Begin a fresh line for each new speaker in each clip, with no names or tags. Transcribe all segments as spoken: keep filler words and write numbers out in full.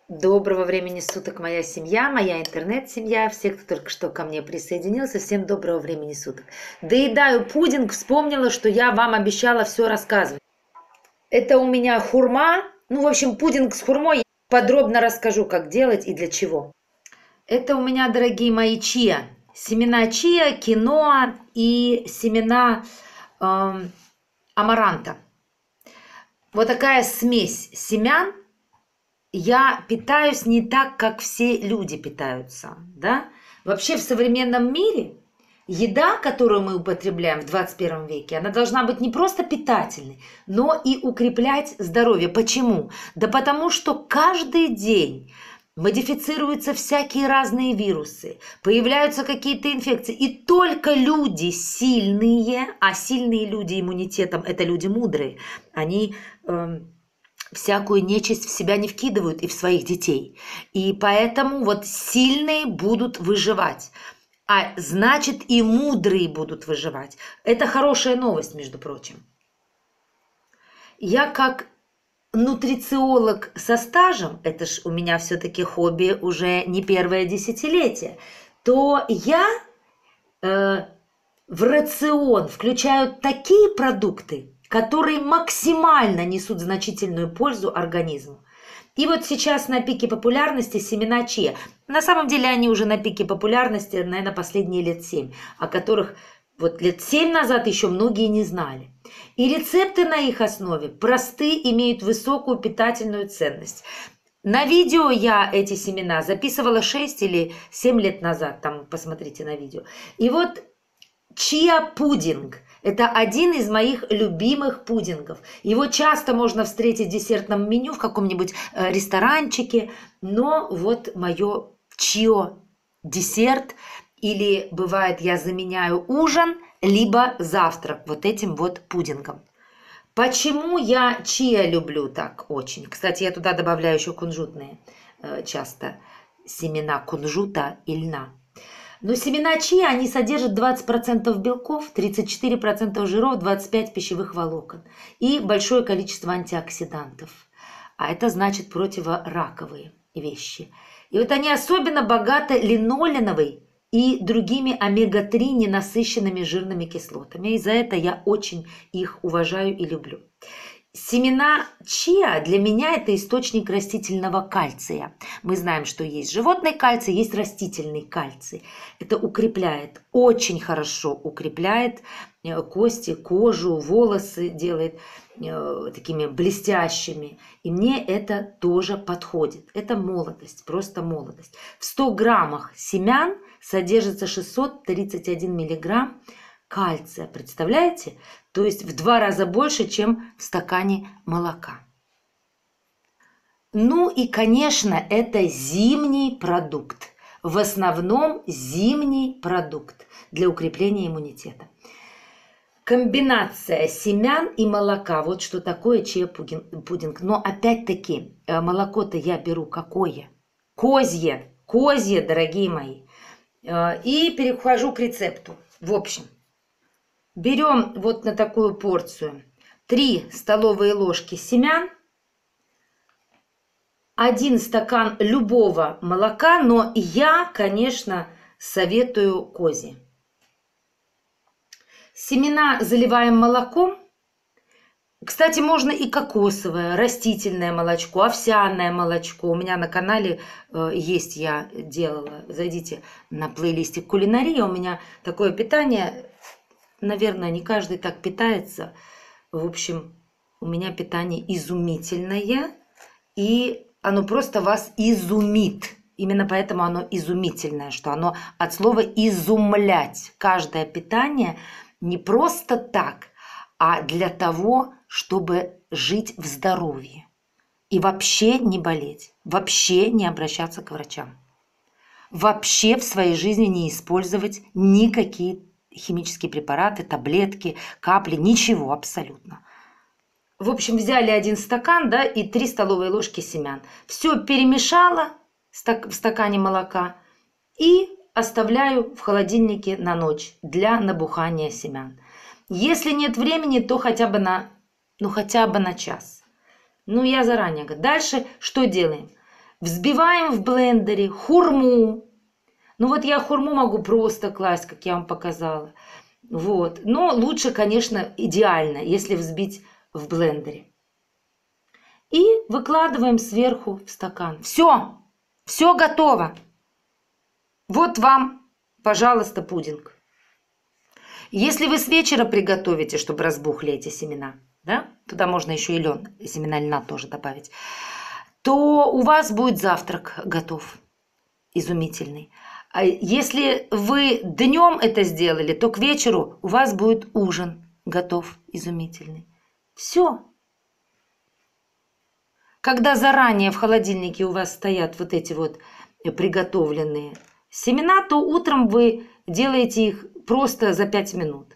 Доброго времени суток, моя семья, моя интернет-семья, все, кто только что ко мне присоединился, всем доброго времени суток. Доедаю пудинг, вспомнила, что я вам обещала все рассказывать. Это у меня хурма, ну, в общем, пудинг с хурмой. Подробно расскажу, как делать и для чего. Это у меня, дорогие мои, чиа. Семена чиа, киноа и семена э, амаранта. Вот такая смесь семян. Я питаюсь не так, как все люди питаются, да? Вообще в современном мире еда, которую мы употребляем в двадцать первом веке, она должна быть не просто питательной, но и укреплять здоровье. Почему? Да потому что каждый день модифицируются всякие разные вирусы, появляются какие-то инфекции. И только люди сильные, а сильные люди иммунитетом – это люди мудрые, они... Э, всякую нечисть в себя не вкидывают и в своих детей. И поэтому вот сильные будут выживать. А значит, и мудрые будут выживать. Это хорошая новость, между прочим. Я как нутрициолог со стажем, это ж у меня все-таки хобби уже не первое десятилетие, то я э, в рацион включаю такие продукты, которые максимально несут значительную пользу организму. И вот сейчас на пике популярности семена чиа. На самом деле они уже на пике популярности, наверное, последние лет семь, о которых вот лет семь назад еще многие не знали. И рецепты на их основе просты, имеют высокую питательную ценность. На видео я эти семена записывала шесть или семь лет назад, там посмотрите на видео. И вот чиа-пудинг. Это один из моих любимых пудингов. Его часто можно встретить в десертном меню в каком-нибудь ресторанчике, но вот мое чио десерт, или бывает я заменяю ужин, либо завтрак вот этим вот пудингом. Почему я чиа люблю так очень? Кстати, я туда добавляю еще кунжутные, часто семена кунжута и льна. Но семена чиа, они содержат двадцать процентов белков, тридцать четыре процента жиров, двадцать пять процентов пищевых волокон и большое количество антиоксидантов. А это значит противораковые вещи. И вот они особенно богаты линоленовой и другими омега три ненасыщенными жирными кислотами. И за это я очень их уважаю и люблю. Семена чиа для меня это источник растительного кальция. Мы знаем, что есть животный кальций, есть растительный кальций. Это укрепляет, очень хорошо укрепляет кости, кожу, волосы, делает такими блестящими. И мне это тоже подходит. Это молодость, просто молодость. В ста граммах семян содержится шестьсот тридцать один миллиграмм кальция. Представляете? То есть в два раза больше, чем в стакане молока. Ну и, конечно, это зимний продукт. В основном зимний продукт для укрепления иммунитета. Комбинация семян и молока. Вот что такое чиа-пудинг. Но опять-таки молоко-то я беру какое? Козье. Козье, дорогие мои. И перехожу к рецепту. В общем. Берем вот на такую порцию три столовые ложки семян, один стакан любого молока, но я, конечно, советую козье. Семена заливаем молоком. Кстати, можно и кокосовое, растительное молочко, овсяное молочко. У меня на канале э, есть, я делала. Зайдите на плейлистик кулинария. У меня такое питание... Наверное, не каждый так питается. В общем, у меня питание изумительное, и оно просто вас изумит. Именно поэтому оно изумительное, что оно от слова «изумлять». Каждое питание не просто так, а для того, чтобы жить в здоровье. И вообще не болеть, вообще не обращаться к врачам. Вообще в своей жизни не использовать никакие химические препараты, таблетки, капли, ничего абсолютно. В общем, взяли один стакан, да, и три столовые ложки семян. Все перемешала в стакане молока и оставляю в холодильнике на ночь для набухания семян. Если нет времени, то хотя бы на, ну, хотя бы на час. Ну, я заранее говорю. Дальше что делаем? Взбиваем в блендере хурму. Ну вот я хурму могу просто класть, как я вам показала. Вот. Но лучше, конечно, идеально, если взбить в блендере. И выкладываем сверху в стакан. Все, все готово. Вот вам, пожалуйста, пудинг. Если вы с вечера приготовите, чтобы разбухли эти семена, да, туда можно еще и лен, семена льна тоже добавить, то у вас будет завтрак готов, изумительный. А если вы днем это сделали, то к вечеру у вас будет ужин готов, изумительный. Все. Когда заранее в холодильнике у вас стоят вот эти вот приготовленные семена, то утром вы делаете их просто за пять минут.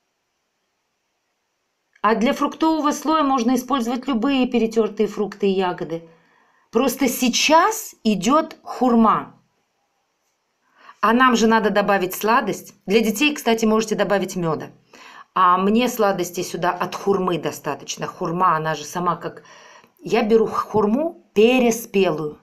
А для фруктового слоя можно использовать любые перетертые фрукты и ягоды. Просто сейчас идет хурма. А нам же надо добавить сладость. Для детей, кстати, можете добавить меда. А мне сладости сюда от хурмы достаточно. Хурма, она же сама как... Я беру хурму переспелую.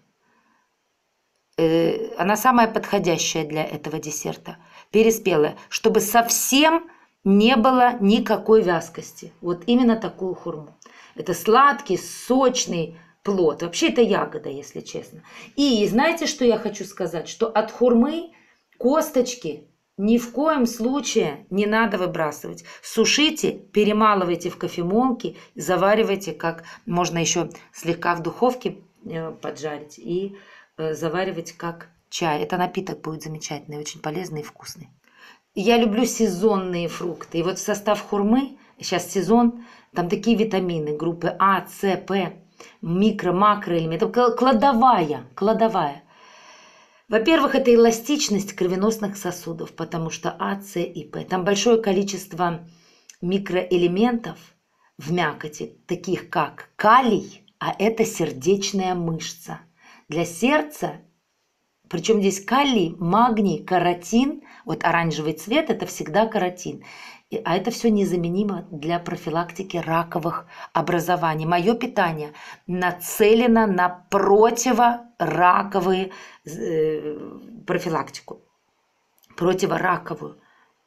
Она самая подходящая для этого десерта. Переспелая, чтобы совсем не было никакой вязкости. Вот именно такую хурму. Это сладкий, сочный плод. Вообще это ягода, если честно. И знаете, что я хочу сказать? Что от хурмы косточки ни в коем случае не надо выбрасывать. Сушите, перемалывайте в кофемолке, заваривайте, как можно еще слегка в духовке поджарить и заваривать как чай. Это напиток будет замечательный, очень полезный и вкусный. Я люблю сезонные фрукты. И вот в состав хурмы, сейчас сезон, там такие витамины группы А, С, П, микро, макроэлементы. Кладовая, кладовая. Во-первых, это эластичность кровеносных сосудов, потому что А, С и П. Там большое количество микроэлементов в мякоти, таких как калий, а это сердечная мышца. Для сердца, причем здесь калий, магний, каротин, вот оранжевый цвет – это всегда каротин. А это все незаменимо для профилактики раковых образований. Мое питание нацелено на противораковые э, профилактику, противораковую.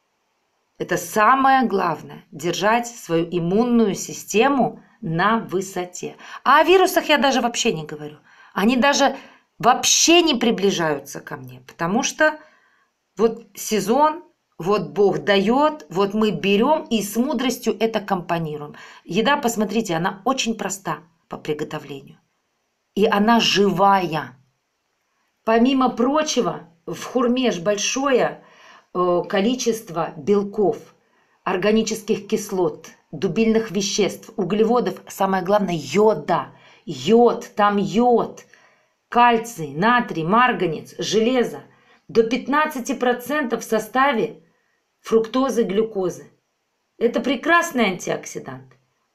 Это самое главное – держать свою иммунную систему на высоте. А о вирусах я даже вообще не говорю. Они даже вообще не приближаются ко мне, потому что вот сезон, вот Бог дает, вот мы берем и с мудростью это компонируем. Еда, посмотрите, она очень проста по приготовлению. И она живая. Помимо прочего, в хурме ж большое количество белков, органических кислот, дубильных веществ, углеводов, самое главное, йода. Йод, там йод, кальций, натрий, марганец, железо. До пятнадцати процентов в составе фруктозы, глюкозы. Это прекрасный антиоксидант.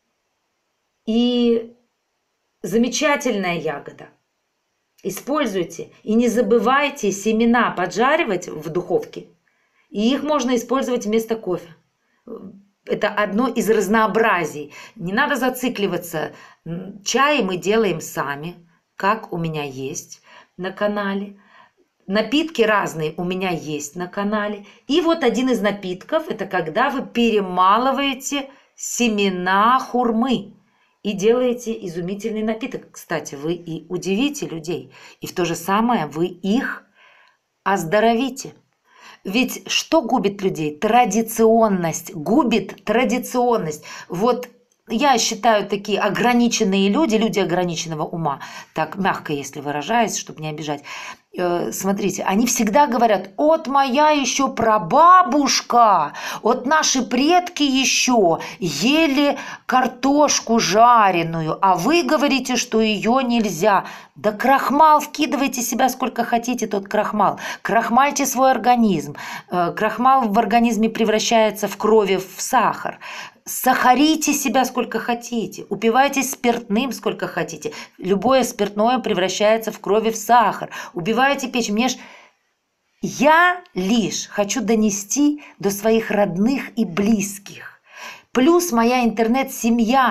И замечательная ягода. Используйте. И не забывайте семена поджаривать в духовке. И их можно использовать вместо кофе. Это одно из разнообразий. Не надо зацикливаться. Чай мы делаем сами, как у меня есть на канале. Напитки разные у меня есть на канале. И вот один из напитков – это когда вы перемалываете семена хурмы и делаете изумительный напиток. Кстати, вы и удивите людей, и в то же самое вы их оздоровите. Ведь что губит людей? Традиционность. Губит традиционность. Вот я считаю, такие ограниченные люди, люди ограниченного ума, так мягко, если выражаясь, чтобы не обижать, э, смотрите, они всегда говорят: от моя еще прабабушка, от наши предки еще ели картошку жареную, а вы говорите, что ее нельзя. Да крахмал вкидывайте себя сколько хотите, тот крахмал. Крахмальте свой организм. Э, крахмал в организме превращается в крови в сахар. Сахарите себя сколько хотите, упивайтесь спиртным сколько хотите. Любое спиртное превращается в крови в сахар. Убивайте печень. Мне ж... Я лишь хочу донести до своих родных и близких. Плюс моя интернет-семья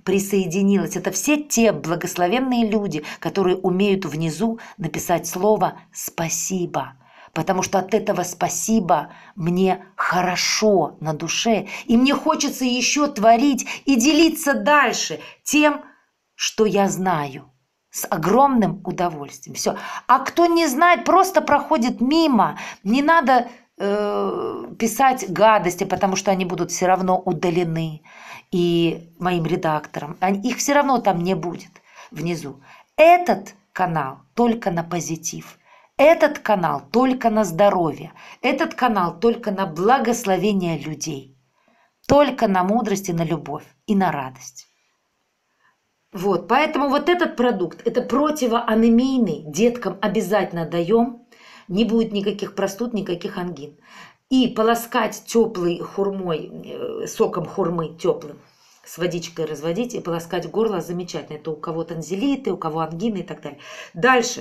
присоединилось. Это все те благословенные люди, которые умеют внизу написать слово «спасибо». Потому что от этого спасибо мне хорошо на душе. И мне хочется еще творить и делиться дальше тем, что я знаю. С огромным удовольствием. Все. А кто не знает, просто проходит мимо. Не надо э, писать гадости, потому что они будут все равно удалены. И моим редакторам. Их все равно там не будет внизу. Этот канал только на позитив. Этот канал только на здоровье. Этот канал только на благословение людей. Только на мудрость и на любовь. И на радость. Вот, поэтому вот этот продукт, это противоанемийный, деткам обязательно даем. Не будет никаких простуд, никаких ангин. И полоскать теплой хурмой, соком хурмы теплым, с водичкой разводить и полоскать горло замечательно. Это у кого танзелиты, у кого ангины и так далее. Дальше.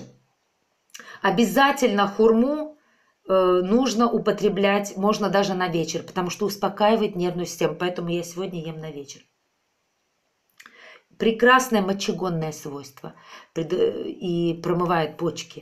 Обязательно хурму э, нужно употреблять, можно даже на вечер, потому что успокаивает нервную систему. Поэтому я сегодня ем на вечер. Прекрасное мочегонное свойство и промывает почки.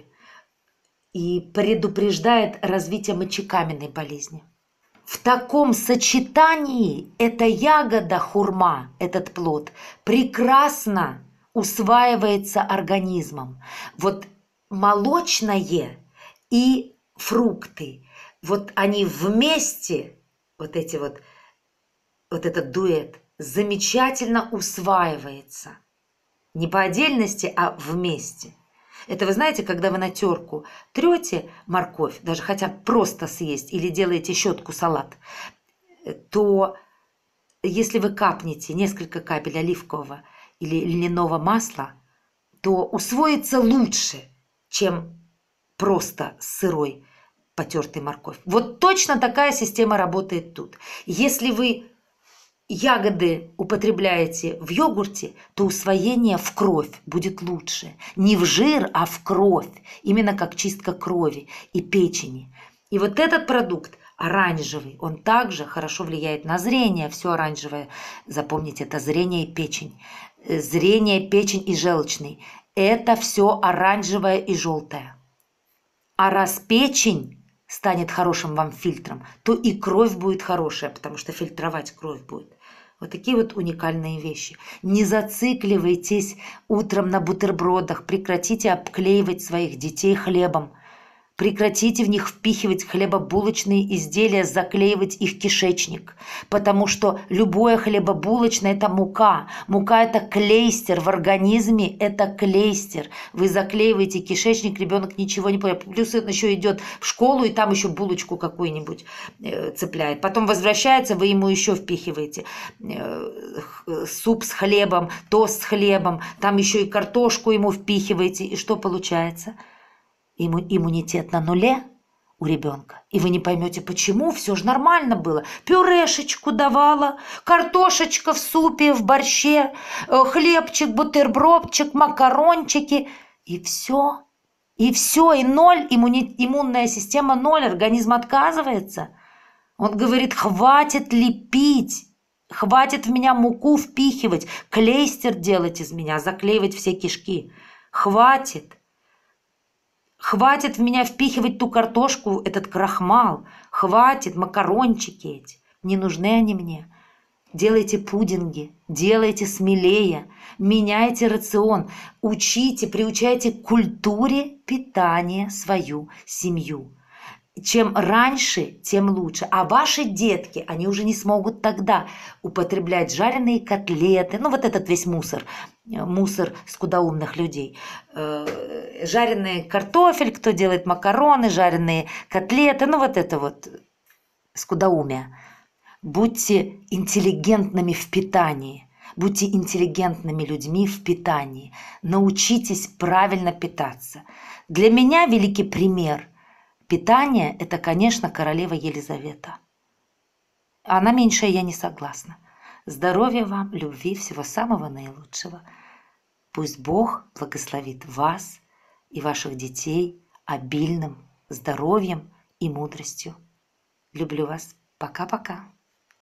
И предупреждает развитие мочекаменной болезни. В таком сочетании эта ягода хурма, этот плод, прекрасно усваивается организмом. Вот молочное и фрукты, вот они вместе, вот эти вот, вот этот дуэт, замечательно усваивается. Не по отдельности, а вместе. Это вы знаете, когда вы на терку трете морковь, даже хотя просто съесть, или делаете щетку салат, то если вы капнете несколько капель оливкового или льняного масла, то усвоится лучше, чем просто сырой потертой морковь. Вот точно такая система работает тут. Если вы ягоды употребляете в йогурте, то усвоение в кровь будет лучше. Не в жир, а в кровь. Именно как чистка крови и печени. И вот этот продукт оранжевый, он также хорошо влияет на зрение. Все оранжевое, запомните, это зрение и печень. Зрение, печень и желчный. Это все оранжевое и желтое. А раз печень станет хорошим вам фильтром, то и кровь будет хорошая, потому что фильтровать кровь будет. Вот такие вот уникальные вещи. Не зацикливайтесь утром на бутербродах, прекратите обклеивать своих детей хлебом. Прекратите в них впихивать хлебобулочные изделия, заклеивать их кишечник. Потому что любое хлебобулочное – это мука. Мука – это клейстер в организме, это клейстер. Вы заклеиваете кишечник, ребенок ничего не понимает. Плюс он еще идет в школу, и там еще булочку какую-нибудь цепляет. Потом возвращается, вы ему еще впихиваете суп с хлебом, тост с хлебом, там еще и картошку ему впихиваете. И что получается? Имму, иммунитет на нуле у ребенка. И вы не поймете, почему, все же нормально было. Пюрешечку давала, картошечка в супе, в борще, хлебчик, бутербродчик, макарончики. И все. И все, и ноль, иммуни, иммунная система ноль, организм отказывается. Он говорит, хватит лепить, хватит в меня муку впихивать, клейстер делать из меня, заклеивать все кишки. Хватит. Хватит в меня впихивать ту картошку, этот крахмал. Хватит, макарончики эти. Не нужны они мне. Делайте пудинги, делайте смелее, меняйте рацион, учите, приучайте к культуре питания свою семью. Чем раньше, тем лучше. А ваши детки, они уже не смогут тогда употреблять жареные котлеты, ну вот этот весь мусор, мусор скудоумных людей. Жареный картофель, кто делает макароны, жареные котлеты, ну вот это вот скудоумие. Будьте интеллигентными в питании. Будьте интеллигентными людьми в питании. Научитесь правильно питаться. Для меня великий пример питания – это, конечно, королева Елизавета. А на меньшее я не согласна. Здоровья вам, любви, всего самого наилучшего. Пусть Бог благословит вас и ваших детей обильным здоровьем и мудростью. Люблю вас. Пока-пока.